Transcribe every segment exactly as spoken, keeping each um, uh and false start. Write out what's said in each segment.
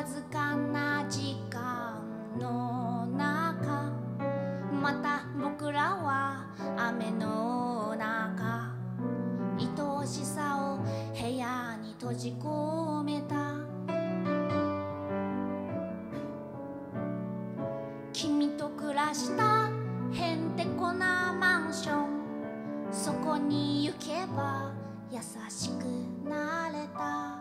わずかな時間の中、また僕らは雨の中、愛しさを部屋に閉じ込めた。君と暮らしたへんてこなマンション、そこに行けば優しくなれた。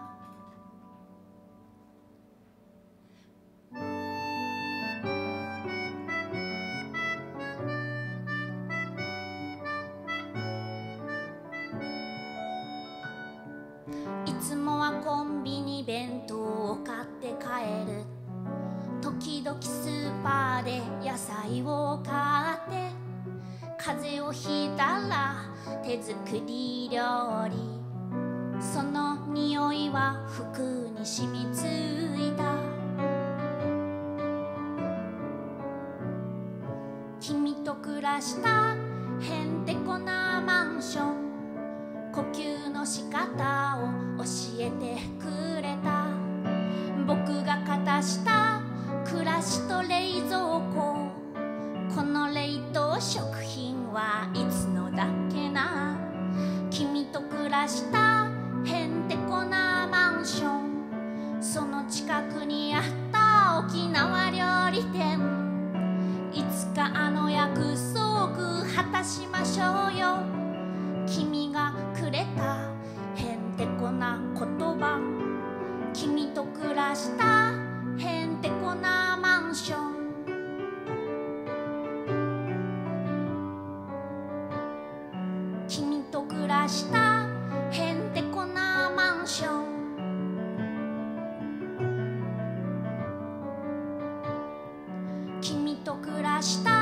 いつもはコンビニ弁当を買って帰る。時々スーパーで野菜を買って、風邪をひいたら手作り料理、その匂いは服に染みついた。君と暮らしたへんてこなマンション、呼吸の仕方を教えてくれた。僕が片した暮らしと冷蔵庫、この冷凍食品はいつのだっけな。君と暮らしたへんてこなマンション、その近くにあった沖縄料理店、いつかあの約束果たしましょうよ。君がくれたへんてこな言葉、君と暮らしたへんてこなマンション、君と暮らしたへんてこなマンション、君と暮らした